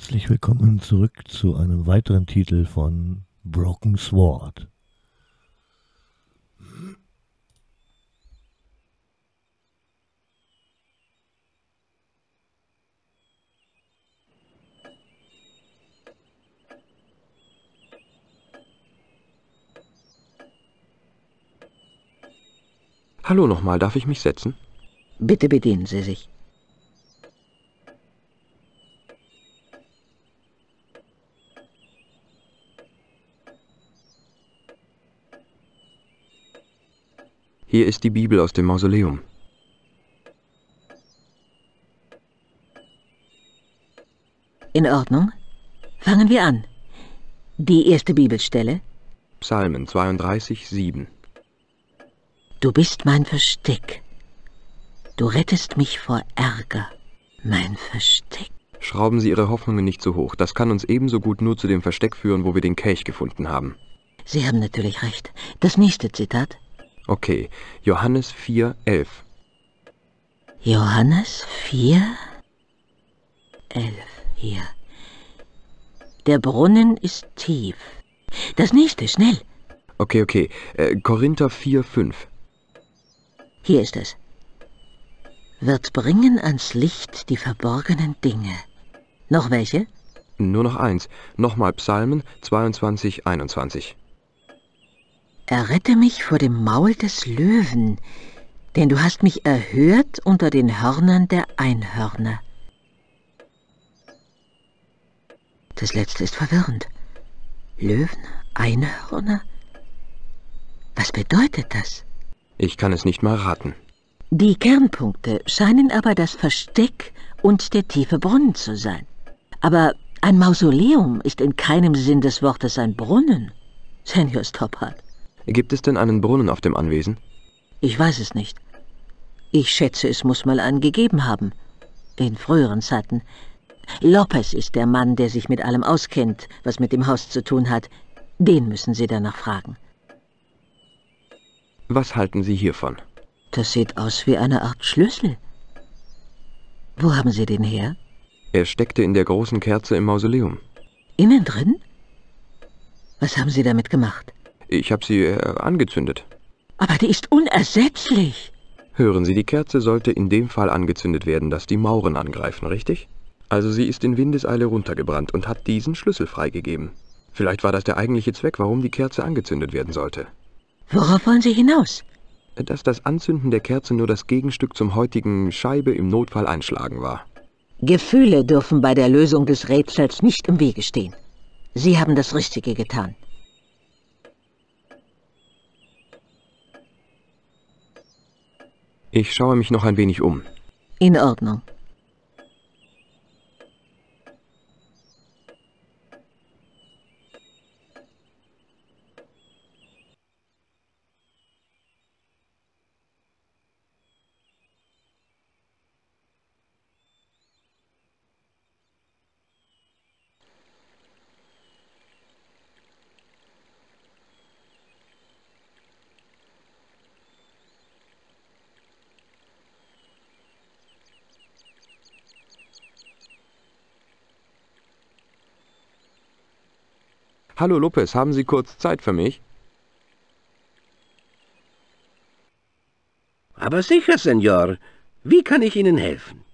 Herzlich willkommen zurück zu einem weiteren Titel von Broken Sword. Hallo nochmal, darf ich mich setzen? Bitte bedienen Sie sich. Hier ist die Bibel aus dem Mausoleum. In Ordnung. Fangen wir an. Die erste Bibelstelle. Psalmen 32, 7. Du bist mein Versteck. Du rettest mich vor Ärger. Mein Versteck. Schrauben Sie Ihre Hoffnungen nicht so hoch. Das kann uns ebenso gut nur zu dem Versteck führen, wo wir den Kelch gefunden haben. Sie haben natürlich recht. Das nächste Zitat. Okay, Johannes 4, 11. Johannes 4, 11. Hier. Der Brunnen ist tief. Das nächste, schnell. Okay. Korinther 4, 5. Hier ist es. Wird bringen ans Licht die verborgenen Dinge. Noch welche? Nur noch eins. Nochmal Psalmen 22, 21. Errette mich vor dem Maul des Löwen, denn du hast mich erhört unter den Hörnern der Einhörner. Das letzte ist verwirrend. Löwen, Einhörner? Was bedeutet das? Ich kann es nicht mal raten. Die Kernpunkte scheinen aber das Versteck und der tiefe Brunnen zu sein. Aber ein Mausoleum ist in keinem Sinn des Wortes ein Brunnen. Senior Stoppard. Gibt es denn einen Brunnen auf dem Anwesen? Ich weiß es nicht. Ich schätze, es muss mal einen gegeben haben. In früheren Zeiten. Lopez ist der Mann, der sich mit allem auskennt, was mit dem Haus zu tun hat. Den müssen Sie danach fragen. Was halten Sie hiervon? Das sieht aus wie eine Art Schlüssel. Wo haben Sie den her? Er steckte in der großen Kerze im Mausoleum. Innen drin? Was haben Sie damit gemacht? Ich habe sie angezündet. Aber die ist unersetzlich. Hören Sie, die Kerze sollte in dem Fall angezündet werden, dass die Mauren angreifen, richtig? Also sie ist in Windeseile runtergebrannt und hat diesen Schlüssel freigegeben. Vielleicht war das der eigentliche Zweck, warum die Kerze angezündet werden sollte. Worauf wollen Sie hinaus? Dass das Anzünden der Kerze nur das Gegenstück zum heutigen Scheibe im Notfall einschlagen war. Gefühle dürfen bei der Lösung des Rätsels nicht im Wege stehen. Sie haben das Richtige getan. Ich schaue mich noch ein wenig um. In Ordnung. Hallo Lopez, haben Sie kurz Zeit für mich? Aber sicher, Senor. Wie kann ich Ihnen helfen?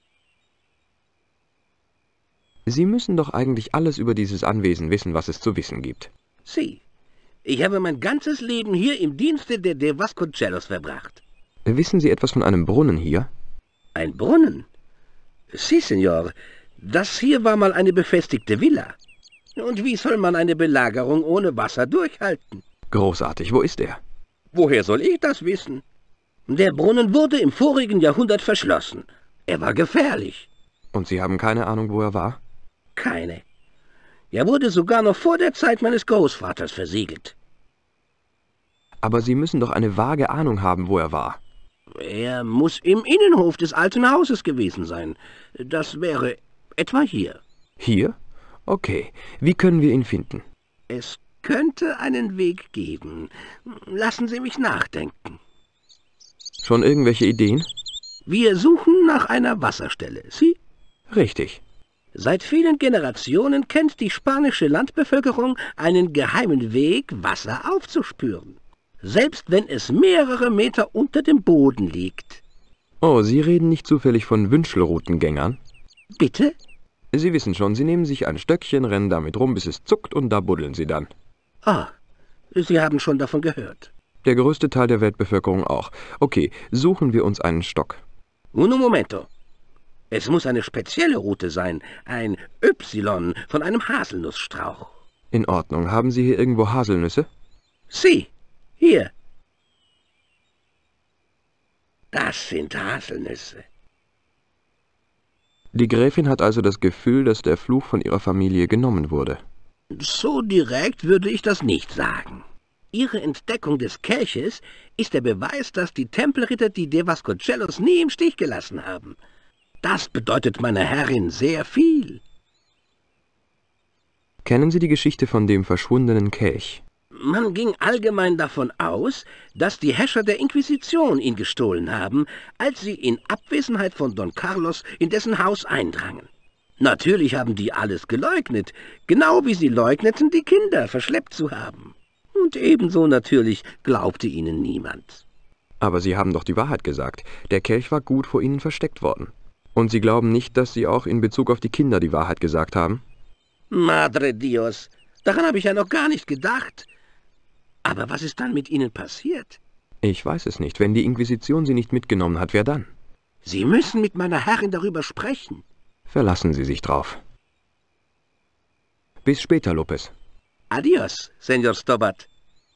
Sie müssen doch eigentlich alles über dieses Anwesen wissen, was es zu wissen gibt. Sie. Ich habe mein ganzes Leben hier im Dienste der De Vasconcellos verbracht. Wissen Sie etwas von einem Brunnen hier? Ein Brunnen? Sie, Senor. Das hier war mal eine befestigte Villa. Und wie soll man eine Belagerung ohne Wasser durchhalten? Großartig, wo ist er? Woher soll ich das wissen? Der Brunnen wurde im vorigen Jahrhundert verschlossen. Er war gefährlich. Und Sie haben keine Ahnung, wo er war? Keine. Er wurde sogar noch vor der Zeit meines Großvaters versiegelt. Aber Sie müssen doch eine vage Ahnung haben, wo er war. Er muss im Innenhof des alten Hauses gewesen sein. Das wäre etwa hier. Hier? Okay. Wie können wir ihn finden? Es könnte einen Weg geben. Lassen Sie mich nachdenken. Schon irgendwelche Ideen? Wir suchen nach einer Wasserstelle. Sie? Richtig. Seit vielen Generationen kennt die spanische Landbevölkerung einen geheimen Weg, Wasser aufzuspüren. Selbst wenn es mehrere Meter unter dem Boden liegt. Oh, Sie reden nicht zufällig von Wünschelroutengängern? Bitte? Sie wissen schon, Sie nehmen sich ein Stöckchen, rennen damit rum, bis es zuckt und da buddeln Sie dann. Ah, Sie haben schon davon gehört. Der größte Teil der Weltbevölkerung auch. Okay, suchen wir uns einen Stock. Uno momento. Es muss eine spezielle Route sein, ein Y von einem Haselnussstrauch. In Ordnung. Haben Sie hier irgendwo Haselnüsse? Sie, hier. Das sind Haselnüsse. Die Gräfin hat also das Gefühl, dass der Fluch von ihrer Familie genommen wurde. So direkt würde ich das nicht sagen. Ihre Entdeckung des Kelches ist der Beweis, dass die Tempelritter die De Vasconcellos nie im Stich gelassen haben. Das bedeutet meiner Herrin sehr viel. Kennen Sie die Geschichte von dem verschwundenen Kelch? Man ging allgemein davon aus, dass die Herrscher der Inquisition ihn gestohlen haben, als sie in Abwesenheit von Don Carlos in dessen Haus eindrangen. Natürlich haben die alles geleugnet, genau wie sie leugneten, die Kinder verschleppt zu haben. Und ebenso natürlich glaubte ihnen niemand. Aber Sie haben doch die Wahrheit gesagt. Der Kelch war gut vor Ihnen versteckt worden. Und Sie glauben nicht, dass Sie auch in Bezug auf die Kinder die Wahrheit gesagt haben? Madre Dios, daran habe ich ja noch gar nicht gedacht. Aber was ist dann mit ihnen passiert? Ich weiß es nicht. Wenn die Inquisition Sie nicht mitgenommen hat, wer dann? Sie müssen mit meiner Herrin darüber sprechen. Verlassen Sie sich drauf. Bis später, Lopez. Adios, Senor Stobart.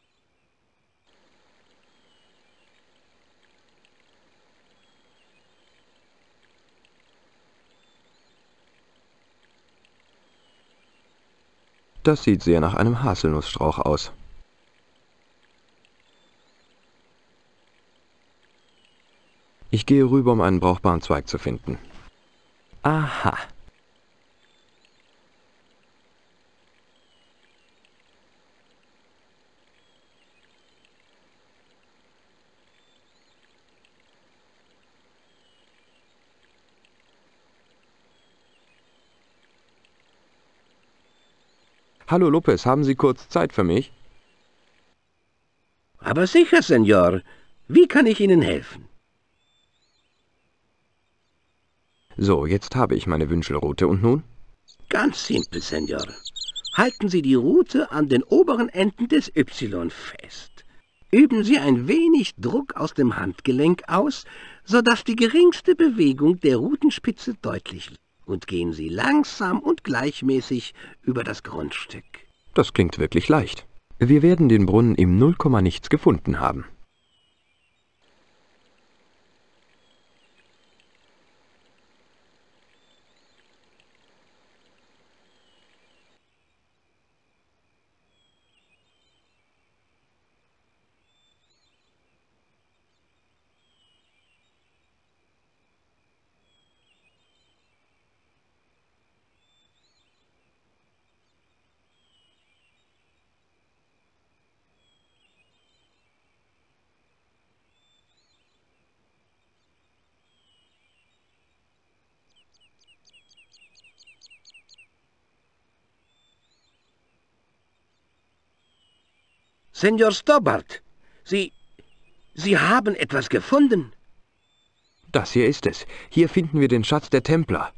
Das sieht sehr nach einem Haselnussstrauch aus. Ich gehe rüber, um einen brauchbaren Zweig zu finden. Aha. Hallo Lopez, haben Sie kurz Zeit für mich? Aber sicher, Senor. Wie kann ich Ihnen helfen? So, jetzt habe ich meine Wünschelrute. Und nun? Ganz simpel, Senor. Halten Sie die Rute an den oberen Enden des Y fest. Üben Sie ein wenig Druck aus dem Handgelenk aus, sodass die geringste Bewegung der Rutenspitze deutlich wird. Und gehen Sie langsam und gleichmäßig über das Grundstück. Das klingt wirklich leicht. Wir werden den Brunnen im Nullkommanichts gefunden haben. Senor Stobart, Sie haben etwas gefunden. Das hier ist es. Hier finden wir den Schatz der Templer.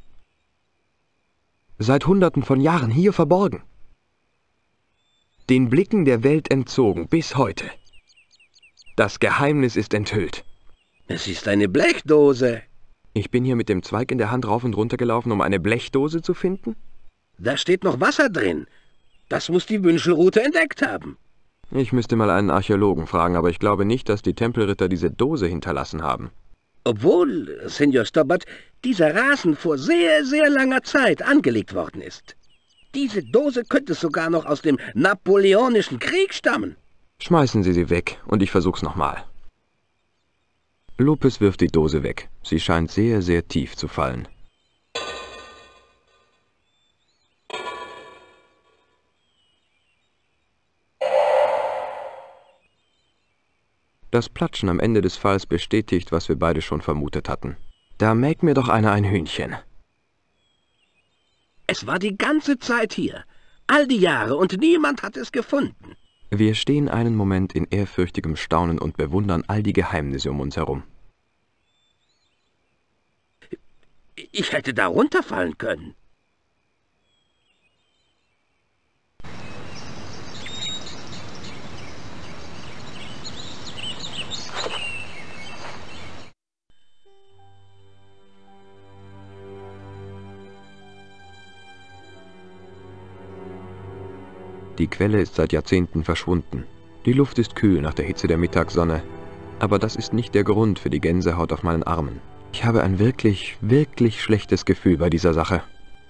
Seit Hunderten von Jahren hier verborgen. Den Blicken der Welt entzogen, bis heute. Das Geheimnis ist enthüllt. Es ist eine Blechdose. Ich bin hier mit dem Zweig in der Hand rauf und runter gelaufen, um eine Blechdose zu finden? Da steht noch Wasser drin. Das muss die Wünschelrute entdeckt haben. Ich müsste mal einen Archäologen fragen, aber ich glaube nicht, dass die Tempelritter diese Dose hinterlassen haben. Obwohl, Senor Stobart, dieser Rasen vor sehr, sehr langer Zeit angelegt worden ist. Diese Dose könnte sogar noch aus dem Napoleonischen Krieg stammen. Schmeißen Sie sie weg und ich versuch's nochmal. Lopez wirft die Dose weg. Sie scheint sehr, sehr tief zu fallen. Das Platschen am Ende des Falls bestätigt, was wir beide schon vermutet hatten. Da mägt mir doch einer ein Hühnchen. Es war die ganze Zeit hier. All die Jahre und niemand hat es gefunden. Wir stehen einen Moment in ehrfürchtigem Staunen und bewundern all die Geheimnisse um uns herum. Ich hätte da runterfallen können. Die Quelle ist seit Jahrzehnten verschwunden. Die Luft ist kühl nach der Hitze der Mittagssonne. Aber das ist nicht der Grund für die Gänsehaut auf meinen Armen. Ich habe ein wirklich, wirklich schlechtes Gefühl bei dieser Sache.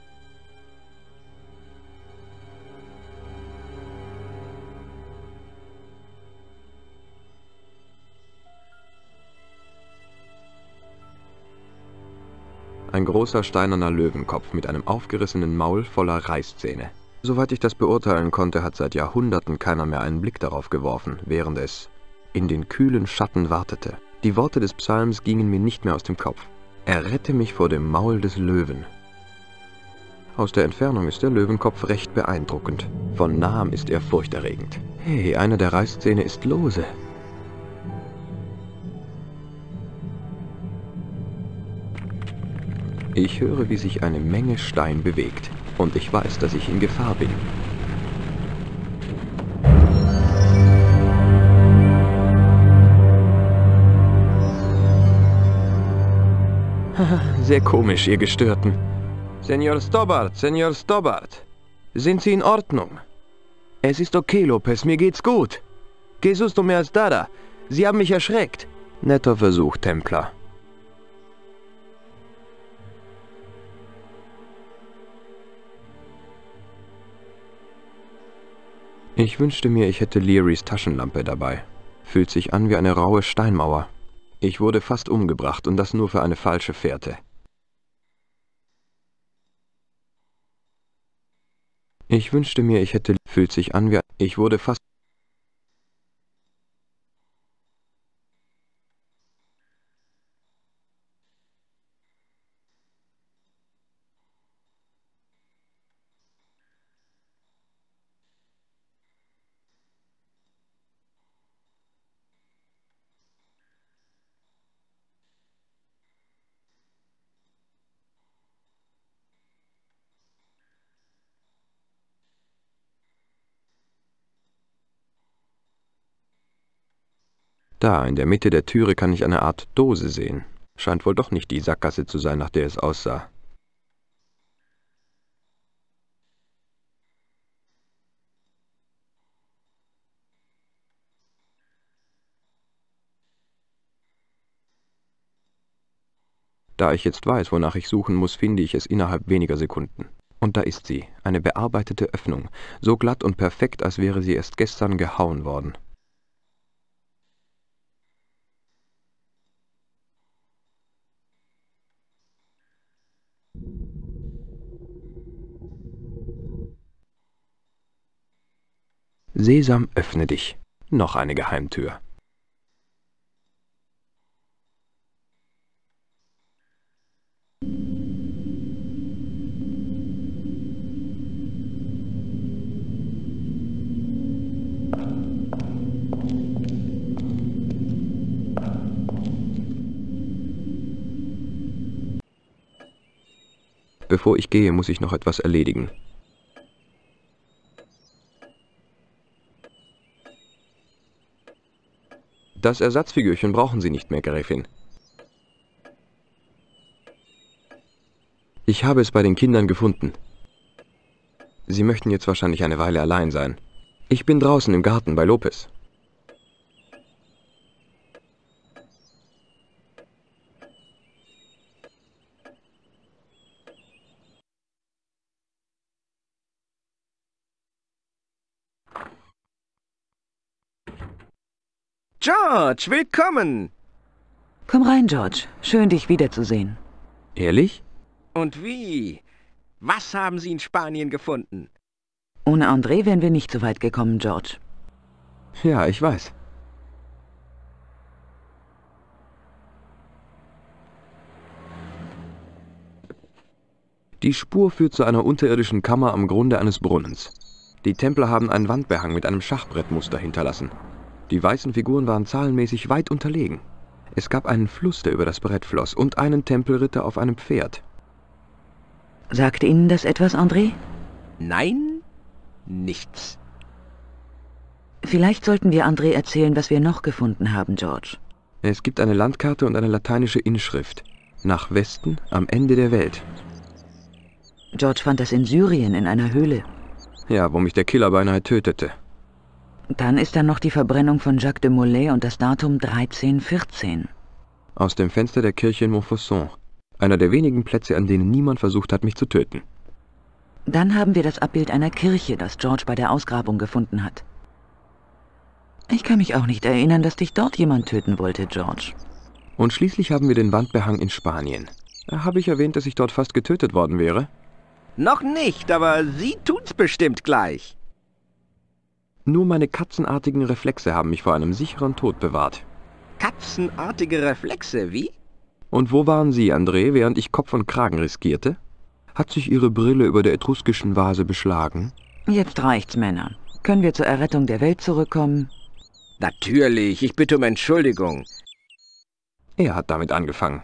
Ein großer steinerner Löwenkopf mit einem aufgerissenen Maul voller Reißzähne. Soweit ich das beurteilen konnte, hat seit Jahrhunderten keiner mehr einen Blick darauf geworfen, während es in den kühlen Schatten wartete. Die Worte des Psalms gingen mir nicht mehr aus dem Kopf. Errette mich vor dem Maul des Löwen. Aus der Entfernung ist der Löwenkopf recht beeindruckend. Von nahem ist er furchterregend. Hey, einer der Reißzähne ist lose. Ich höre, wie sich eine Menge Stein bewegt. Und ich weiß, dass ich in Gefahr bin. Sehr komisch, ihr Gestörten. Senor Stobbart, sind Sie in Ordnung? Es ist okay, Lopez, mir geht's gut. Que susto me has dado? Sie haben mich erschreckt. Netter Versuch, Templer. Ich wünschte mir, ich hätte Learys Taschenlampe dabei. Fühlt sich an wie eine raue Steinmauer. Ich wurde fast umgebracht und das nur für eine falsche Fährte. Ich wünschte mir, ich hätte... Fühlt sich an wie... Ich wurde fast... Da, in der Mitte der Türe kann ich eine Art Dose sehen. Scheint wohl doch nicht die Sackgasse zu sein, nach der es aussah. Da ich jetzt weiß, wonach ich suchen muss, finde ich es innerhalb weniger Sekunden. Und da ist sie, eine bearbeitete Öffnung, so glatt und perfekt, als wäre sie erst gestern gehauen worden. Sesam, öffne dich. Noch eine Geheimtür. Bevor ich gehe, muss ich noch etwas erledigen. Das Ersatzfigürchen brauchen Sie nicht mehr, Gräfin. Ich habe es bei den Kindern gefunden. Sie möchten jetzt wahrscheinlich eine Weile allein sein. Ich bin draußen im Garten bei Lopez. George, willkommen! Komm rein, George. Schön, dich wiederzusehen. Ehrlich? Und wie? Was haben Sie in Spanien gefunden? Ohne André wären wir nicht so weit gekommen, George. Ja, ich weiß. Die Spur führt zu einer unterirdischen Kammer am Grunde eines Brunnens. Die Templer haben einen Wandbehang mit einem Schachbrettmuster hinterlassen. Die weißen Figuren waren zahlenmäßig weit unterlegen. Es gab einen Fluss, der über das Brett floss, und einen Tempelritter auf einem Pferd. Sagt Ihnen das etwas, André? Nein, nichts. Vielleicht sollten wir André erzählen, was wir noch gefunden haben, George. Es gibt eine Landkarte und eine lateinische Inschrift. Nach Westen, am Ende der Welt. George fand das in Syrien, in einer Höhle. Ja, wo mich der Killer beinahe tötete. Dann ist da noch die Verbrennung von Jacques de Molay und das Datum 1314. Aus dem Fenster der Kirche in Montfaucon. Einer der wenigen Plätze, an denen niemand versucht hat, mich zu töten. Dann haben wir das Abbild einer Kirche, das George bei der Ausgrabung gefunden hat. Ich kann mich auch nicht erinnern, dass dich dort jemand töten wollte, George. Und schließlich haben wir den Wandbehang in Spanien. Habe ich erwähnt, dass ich dort fast getötet worden wäre? Noch nicht, aber Sie tun's bestimmt gleich. Nur meine katzenartigen Reflexe haben mich vor einem sicheren Tod bewahrt. Katzenartige Reflexe, wie? Und wo waren Sie, André, während ich Kopf und Kragen riskierte? Hat sich Ihre Brille über der etruskischen Vase beschlagen? Jetzt reicht's, Männer. Können wir zur Errettung der Welt zurückkommen? Natürlich, ich bitte um Entschuldigung. Er hat damit angefangen.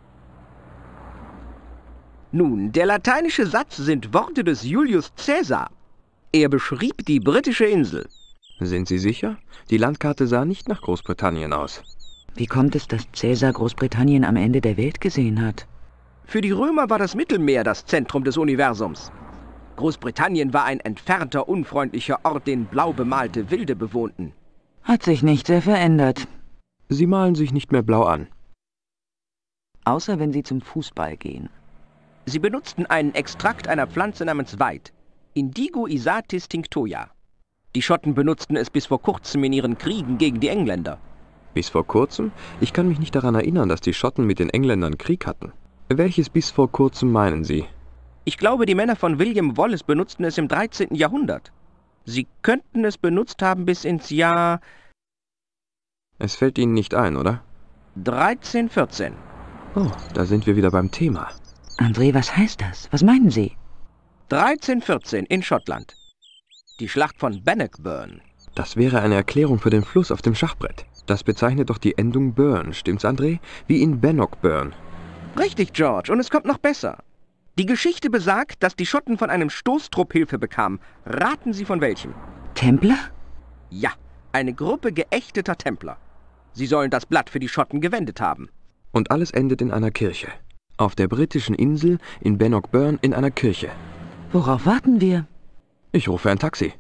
Nun, der lateinische Satz sind Worte des Julius Caesar. Er beschrieb die britische Insel. Sind Sie sicher? Die Landkarte sah nicht nach Großbritannien aus. Wie kommt es, dass Caesar Großbritannien am Ende der Welt gesehen hat? Für die Römer war das Mittelmeer das Zentrum des Universums. Großbritannien war ein entfernter, unfreundlicher Ort, den blau bemalte Wilde bewohnten. Hat sich nicht sehr verändert. Sie malen sich nicht mehr blau an. Außer wenn sie zum Fußball gehen. Sie benutzten einen Extrakt einer Pflanze namens Weid, Indigo Isatis tinctoria. Die Schotten benutzten es bis vor kurzem in ihren Kriegen gegen die Engländer. Bis vor kurzem? Ich kann mich nicht daran erinnern, dass die Schotten mit den Engländern Krieg hatten. Welches bis vor kurzem meinen Sie? Ich glaube, die Männer von William Wallace benutzten es im 13. Jahrhundert. Sie könnten es benutzt haben bis ins Jahr... Es fällt Ihnen nicht ein, oder? 1314. Oh, da sind wir wieder beim Thema. André, was heißt das? Was meinen Sie? 1314 in Schottland. Die Schlacht von Bannockburn. Das wäre eine Erklärung für den Fluss auf dem Schachbrett. Das bezeichnet doch die Endung Burn, stimmt's, André? Wie in Bannockburn. Richtig, George, und es kommt noch besser. Die Geschichte besagt, dass die Schotten von einem Stoßtrupp Hilfe bekamen. Raten Sie von welchem? Templer? Ja, eine Gruppe geächteter Templer. Sie sollen das Blatt für die Schotten gewendet haben. Und alles endet in einer Kirche. Auf der britischen Insel, in Bannockburn, in einer Kirche. Worauf warten wir? Ich rufe ein Taxi.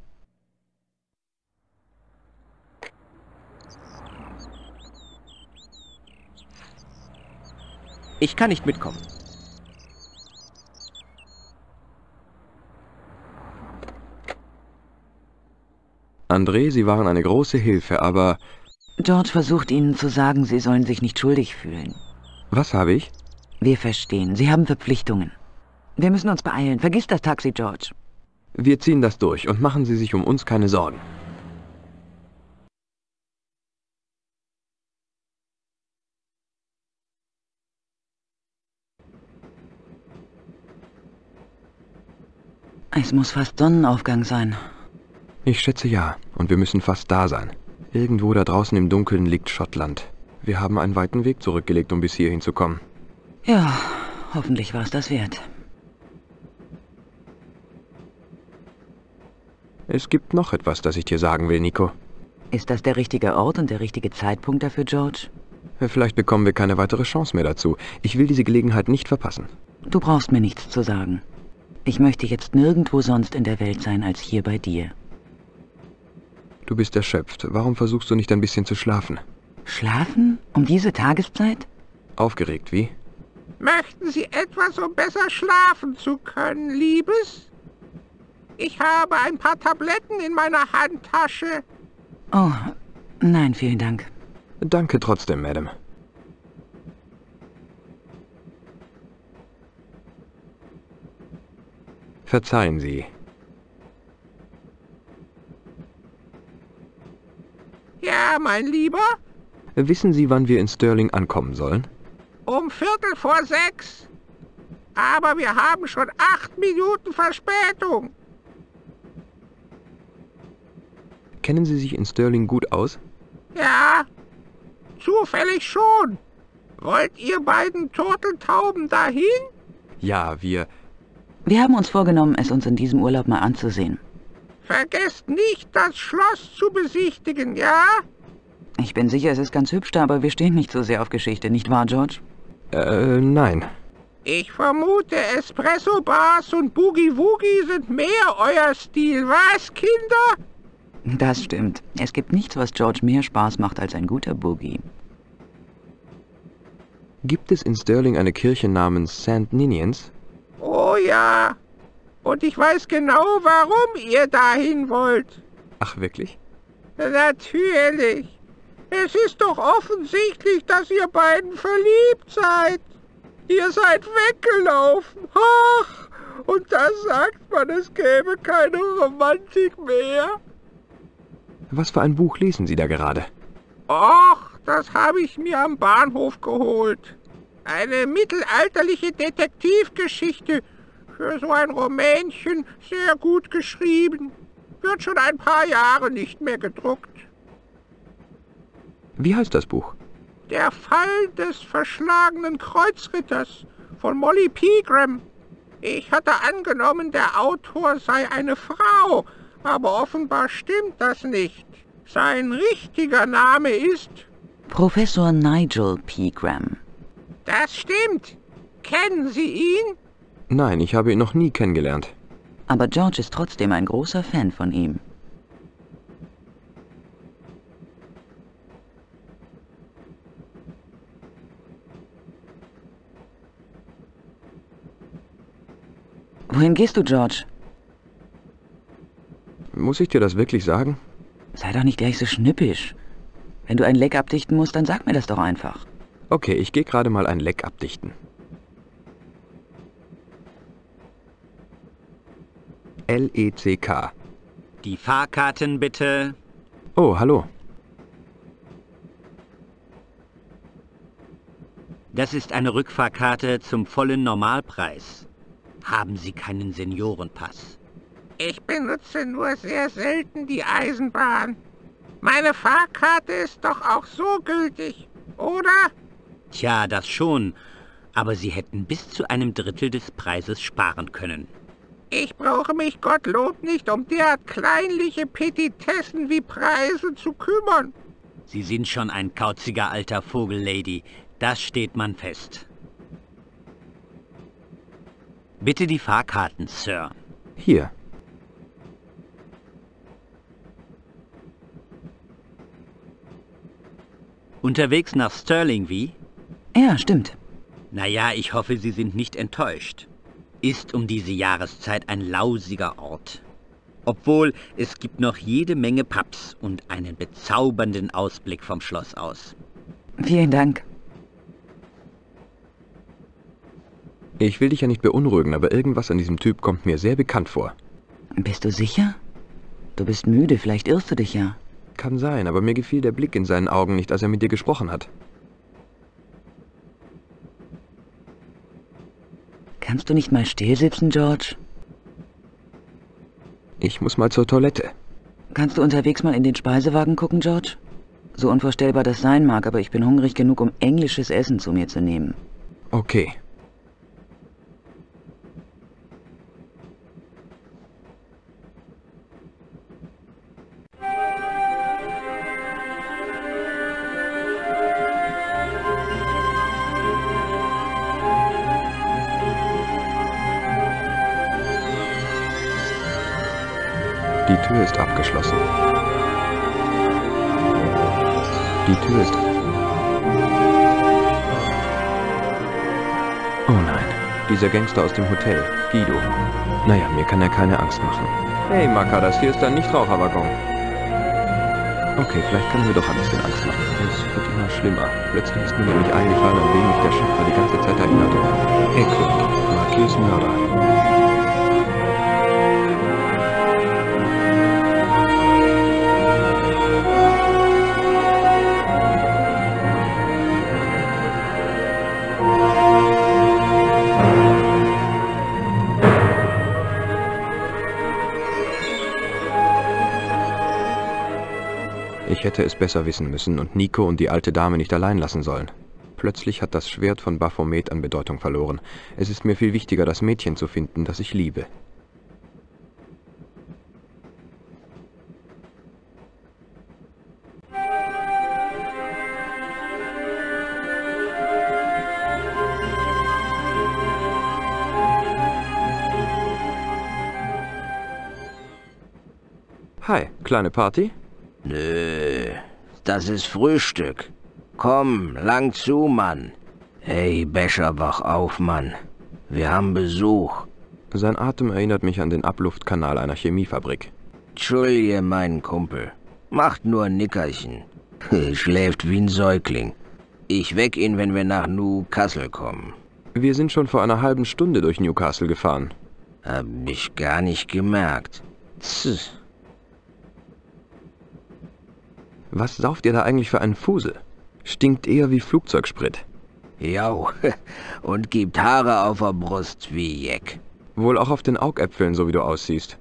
Ich kann nicht mitkommen. André, Sie waren eine große Hilfe, aber... George versucht Ihnen zu sagen, Sie sollen sich nicht schuldig fühlen. Was habe ich? Wir verstehen. Sie haben Verpflichtungen. Wir müssen uns beeilen. Vergiss das Taxi, George. Wir ziehen das durch und machen Sie sich um uns keine Sorgen. Es muss fast Sonnenaufgang sein. Ich schätze ja, und wir müssen fast da sein. Irgendwo da draußen im Dunkeln liegt Schottland. Wir haben einen weiten Weg zurückgelegt, um bis hierhin zu kommen. Ja, hoffentlich war es das wert. Es gibt noch etwas, das ich dir sagen will, Nico. Ist das der richtige Ort und der richtige Zeitpunkt dafür, George? Vielleicht bekommen wir keine weitere Chance mehr dazu. Ich will diese Gelegenheit nicht verpassen. Du brauchst mir nichts zu sagen. Ich möchte jetzt nirgendwo sonst in der Welt sein als hier bei dir. Du bist erschöpft. Warum versuchst du nicht ein bisschen zu schlafen? Schlafen? Um diese Tageszeit? Aufgeregt, wie? Möchten Sie etwas, um besser schlafen zu können, Liebes? Ich habe ein paar Tabletten in meiner Handtasche. Oh, nein, vielen Dank. Danke trotzdem, Madame. Verzeihen Sie. Ja, mein Lieber? Wissen Sie, wann wir in Stirling ankommen sollen? Um 6:15. Aber wir haben schon 8 Minuten Verspätung. Kennen Sie sich in Stirling gut aus? Ja, zufällig schon. Wollt ihr beiden Turteltauben dahin? Ja, wir... Wir haben uns vorgenommen, es uns in diesem Urlaub mal anzusehen. Vergesst nicht, das Schloss zu besichtigen, ja? Ich bin sicher, es ist ganz hübsch da, aber wir stehen nicht so sehr auf Geschichte, nicht wahr, George? Nein. Ich vermute, Espresso-Bars und Boogie-Woogie sind mehr euer Stil, was, Kinder? Das stimmt. Es gibt nichts, was George mehr Spaß macht als ein guter Boogie. Gibt es in Stirling eine Kirche namens St. Ninians? Oh ja. Und ich weiß genau, warum ihr dahin wollt. Ach, wirklich? Natürlich. Es ist doch offensichtlich, dass ihr beiden verliebt seid. Ihr seid weggelaufen. Ach, und da sagt man, es gäbe keine Romantik mehr. Was für ein Buch lesen Sie da gerade? Och, das habe ich mir am Bahnhof geholt. Eine mittelalterliche Detektivgeschichte. Für so ein Rumänchen sehr gut geschrieben. Wird schon ein paar Jahre nicht mehr gedruckt. Wie heißt das Buch? Der Fall des verschlagenen Kreuzritters von Molly Pegram. Ich hatte angenommen, der Autor sei eine Frau, aber offenbar stimmt das nicht. Sein richtiger Name ist... Professor Nigel Pegram. Das stimmt. Kennen Sie ihn? Nein, ich habe ihn noch nie kennengelernt. Aber George ist trotzdem ein großer Fan von ihm. Wohin gehst du, George? Muss ich dir das wirklich sagen? Sei doch nicht gleich so schnippisch. Wenn du ein Leck abdichten musst, dann sag mir das doch einfach. Okay, ich gehe gerade mal ein Leck abdichten. L-E-C-K. Die Fahrkarten bitte. Oh, hallo. Das ist eine Rückfahrkarte zum vollen Normalpreis. Haben Sie keinen Seniorenpass? Ich benutze nur sehr selten die Eisenbahn. Meine Fahrkarte ist doch auch so gültig, oder? Tja, das schon. Aber Sie hätten bis zu einem Drittel des Preises sparen können. Ich brauche mich Gottlob nicht um derart kleinliche Petitessen wie Preise zu kümmern. Sie sind schon ein kauziger alter Vogel, Lady. Das steht man fest. Bitte die Fahrkarten, Sir. Hier. Unterwegs nach Stirling, wie? Ja, stimmt. Naja, ich hoffe, Sie sind nicht enttäuscht. Ist um diese Jahreszeit ein lausiger Ort. Obwohl, es gibt noch jede Menge Pubs und einen bezaubernden Ausblick vom Schloss aus. Vielen Dank. Ich will dich ja nicht beunruhigen, aber irgendwas an diesem Typ kommt mir sehr bekannt vor. Bist du sicher? Du bist müde, vielleicht irrst du dich ja. Kann sein, aber mir gefiel der Blick in seinen Augen nicht, als er mit dir gesprochen hat. Kannst du nicht mal stillsitzen, George? Ich muss mal zur Toilette. Kannst du unterwegs mal in den Speisewagen gucken, George? So unvorstellbar das sein mag, aber ich bin hungrig genug, um englisches Essen zu mir zu nehmen. Okay. Die Tür ist abgeschlossen. Die Tür ist... Oh nein, dieser Gangster aus dem Hotel, Guido. Naja, mir kann er keine Angst machen. Hey Maka, das hier ist ein Nichtraucherwaggon. Okay, vielleicht kann er mir doch ein bisschen Angst machen. Es wird immer schlimmer. Plötzlich ist mir nämlich eingefallen, an wen mich der Schaffer die ganze Zeit erinnerte. Ecklock, Marquis Mörder. Ich hätte es besser wissen müssen und Nico und die alte Dame nicht allein lassen sollen. Plötzlich hat das Schwert von Baphomet an Bedeutung verloren. Es ist mir viel wichtiger, das Mädchen zu finden, das ich liebe. Hi, kleine Party? Nö, das ist Frühstück. Komm, lang zu, Mann. Hey, Becher, wach auf, Mann. Wir haben Besuch. Sein Atem erinnert mich an den Abluftkanal einer Chemiefabrik. Entschuldige, mein Kumpel. Macht nur ein Nickerchen. Schläft wie ein Säugling. Ich weck ihn, wenn wir nach Newcastle kommen. Wir sind schon vor einer halben Stunde durch Newcastle gefahren. Hab ich gar nicht gemerkt. Was sauft ihr da eigentlich für einen Fusel? Stinkt eher wie Flugzeugsprit. Jau, und gibt Haare auf der Brust wie Jeck. Wohl auch auf den Augäpfeln, so wie du aussiehst.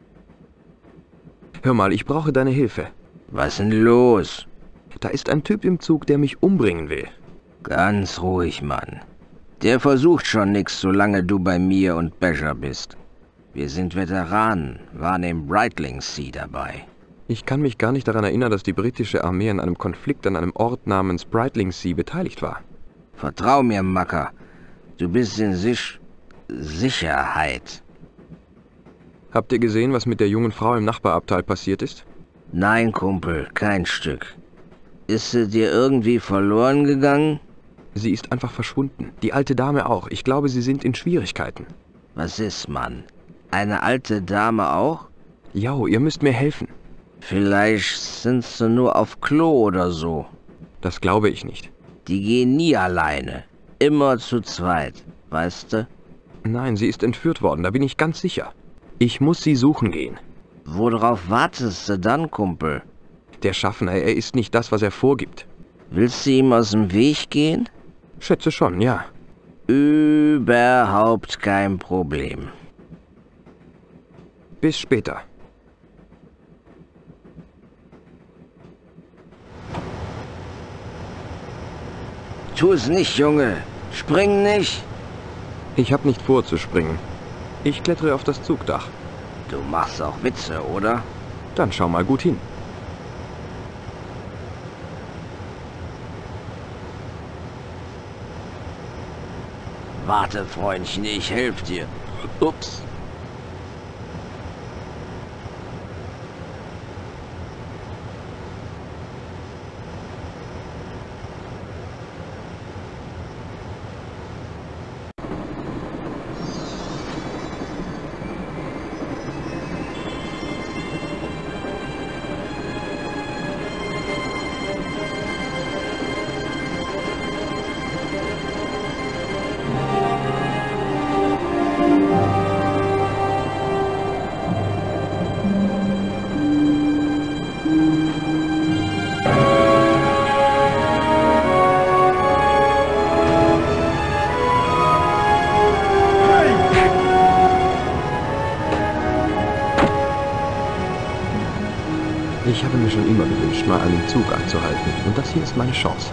Hör mal, ich brauche deine Hilfe. Was denn los? Da ist ein Typ im Zug, der mich umbringen will. Ganz ruhig, Mann. Der versucht schon nix, solange du bei mir und Becher bist. Wir sind Veteranen, waren im Brightling-Sea dabei. Ich kann mich gar nicht daran erinnern, dass die britische Armee an einem Konflikt an einem Ort namens Brightling-Sea beteiligt war. Vertrau mir, Macker. Du bist in Sicherheit. Habt ihr gesehen, was mit der jungen Frau im Nachbarabteil passiert ist? Nein, Kumpel, kein Stück. Ist sie dir irgendwie verloren gegangen? Sie ist einfach verschwunden. Die alte Dame auch. Ich glaube, sie sind in Schwierigkeiten. Was ist, Mann? Eine alte Dame auch? Jau, ihr müsst mir helfen. Vielleicht sind sie nur auf Klo oder so. Das glaube ich nicht. Die gehen nie alleine. Immer zu zweit, weißt du? Nein, sie ist entführt worden, da bin ich ganz sicher. Ich muss sie suchen gehen. Worauf wartest du dann, Kumpel? Der Schaffner, er ist nicht das, was er vorgibt. Willst du ihm aus dem Weg gehen? Schätze schon, ja. Überhaupt kein Problem. Bis später. Tu es nicht, Junge. Spring nicht. Ich habe nicht vor zu springen. Ich klettere auf das Zugdach. Du machst auch Witze, oder? Dann schau mal gut hin. Warte, Freundchen, ich helfe dir. Ups. Ich habe mir schon immer gewünscht, mal einen Zug anzuhalten. Und das hier ist meine Chance.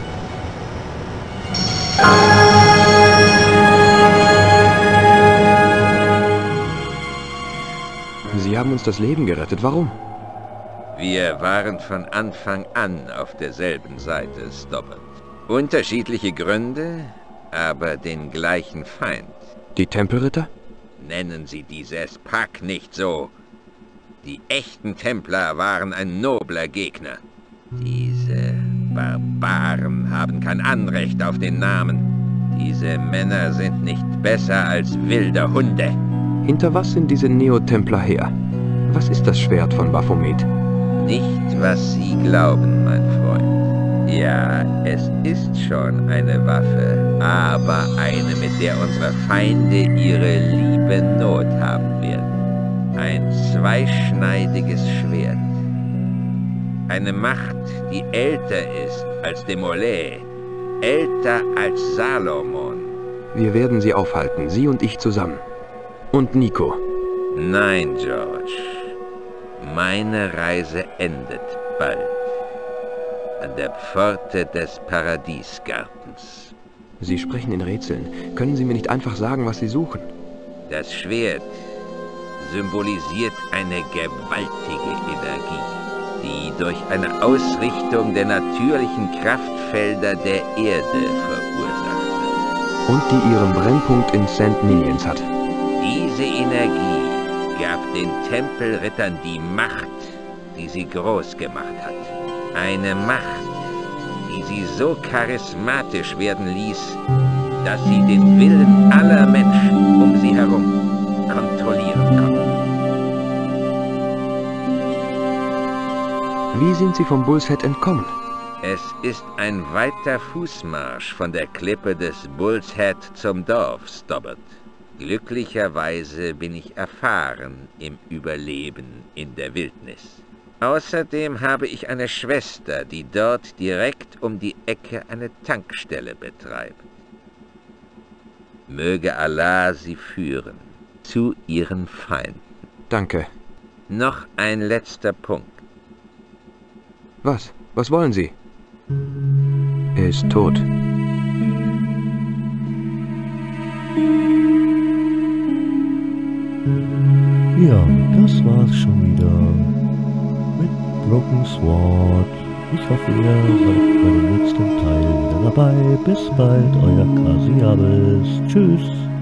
Sie haben uns das Leben gerettet. Warum? Wir waren von Anfang an auf derselben Seite, Stoppard. Unterschiedliche Gründe, aber den gleichen Feind. Die Tempelritter? Nennen Sie dieses Pack nicht so. Die echten Templer waren ein nobler Gegner. Diese Barbaren haben kein Anrecht auf den Namen. Diese Männer sind nicht besser als wilde Hunde. Hinter was sind diese Neotempler her? Was ist das Schwert von Baphomet? Nicht, was Sie glauben, mein Freund. Ja, es ist schon eine Waffe, aber eine, mit der unsere Feinde ihre liebe Not haben werden. Ein zweischneidiges Schwert. Eine Macht, die älter ist als Demolay, älter als Salomon. Wir werden sie aufhalten, Sie und ich zusammen. Und Nico. Nein, George. Meine Reise endet bald. an der Pforte des Paradiesgartens. Sie sprechen in Rätseln. Können Sie mir nicht einfach sagen, was Sie suchen? Das Schwert symbolisiert eine gewaltige Energie, die durch eine Ausrichtung der natürlichen Kraftfelder der Erde verursacht wird. Und die ihren Brennpunkt in St. Ninians hat. Diese Energie gab den Tempelrittern die Macht, die sie groß gemacht hat. Eine Macht, die sie so charismatisch werden ließ, dass sie den Willen aller Menschen um sie herum kontrollieren konnten. Wie sind Sie vom Bull's Head entkommen? Es ist ein weiter Fußmarsch von der Klippe des Bull's Head zum Dorf, Stobbart. Glücklicherweise bin ich erfahren im Überleben in der Wildnis. Außerdem habe ich eine Schwester, die dort direkt um die Ecke eine Tankstelle betreibt. Möge Allah sie führen zu ihren Feinden. Danke. Noch ein letzter Punkt. Was? Was wollen Sie? Er ist tot. Ja, das war's schon wieder mit Broken Sword. Ich hoffe, ihr seid bei dem nächsten Teil wieder dabei. Bis bald, euer Casiabes. Tschüss.